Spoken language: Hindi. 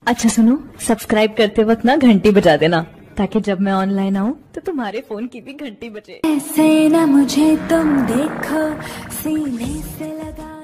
अच्छा सुनो, सब्सक्राइब करते वक्त ना घंटी बजा देना, ताकि जब मैं ऑनलाइन आऊँ तो तुम्हारे फोन की भी घंटी बजे। ऐसे ना मुझे तुम देखो, सीने से लगा